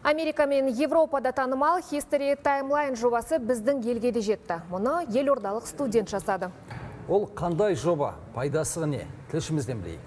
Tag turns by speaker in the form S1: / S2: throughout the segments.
S1: Америка мен Европада танымал History Timeline жобасы біздің елге де жетті. Мұны елордалық студент жасады.
S2: Ол қандай жоба, пайдасы не? Тілшімізден білейік.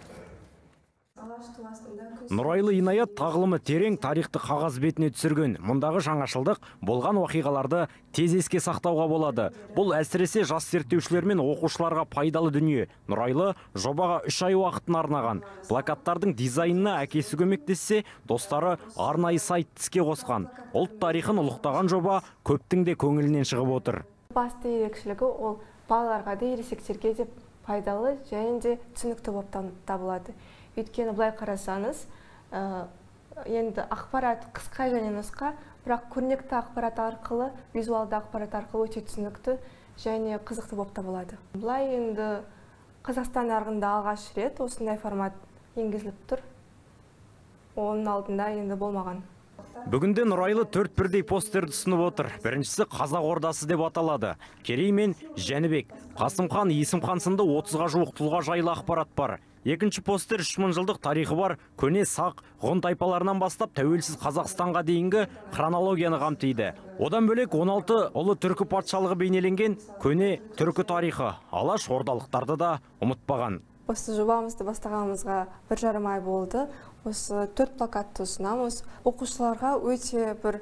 S3: Нұрайлы Инаят тағылымы терең тарихты қағаз бетіне түсірген. Мұндағы жаңашылдық болған уақиғаларды тез еске сақтауға болады. Бұл әсіресе жас зерттеушілер мен оқушыларға пайдалы дүние. Нұрайлы жобаға 3 ай уақытын арнаған. Плакаттардың дизайнына әкесі көмектессе, достары арнайы сайт іске қосқан. Ұлт тарихын ұлықтаған жоба көптің де көңілінен шығып отыр.
S4: Басты ерекшелігі ол балаларға да ересектерге де пайдалы және де түсінікті болып табылады. Өйткені былай қарасаңыз, енді ақпарат қысқа және нұсқа, бірақ көрнекті ақпарат арқылы, визуалды ақпарат арқылы өте түсінікті және қызықты болып табылады. Былай енді Қазақстан нарығында алғаш рет осындай формат енгізіліп тұр. Оның алдында енді болмаған.
S3: Бүгінде Нұрайлы 4 бірдей постерді ұсынып отыр. Біріншісі Қазақ Ордасы деп аталады. Керей мен Жәнібек, Қасым хан, Есім хан сынды 30-ға жуық тұлға жайлы ақпарат бар. Екінші постер 3000 жылдық тарихы бар көне сақ, ғұн тайпаларынан бастап тәуелсіз Қазақстанға дейінгі хронологияны қамтиды. Одан бөлек 16 ұлы түркі патшалығы бейнеленген көне түркі тарихы. Алаш ордалықтарды да ұмытпаған.
S4: Осы жобамызды бастағанымызға 1,5 ай болды. Осы 4 плакатты ұсынамыз. Оқушыларға өте бір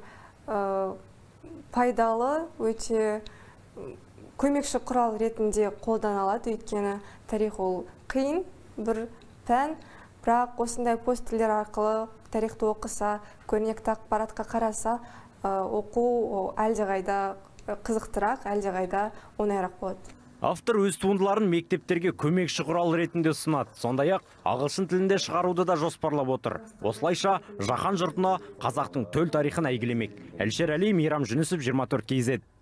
S4: пайдалы, өте көмекші құрал ретінде қолданылады. Өйткені тарих ол қиын бір пән, бірақ осындай постерлер арқылы тарихты оқыса, көрнекті ақпаратқа қараса, оқу әлдеқайда қызықтырақ, әлдеқайда оңайырақ болады.
S3: Автор өз туындыларын мектептерге көмекші құрал ретінде ұсынады. Сондай-ақ ағылшын тілінде шығаруды да жоспарлап отыр. Осылайша жаһан жұртына қазақтың төл тарихын әйгілемек. Әлшер Әли, Мейрам Жүнісов, 24 KZ.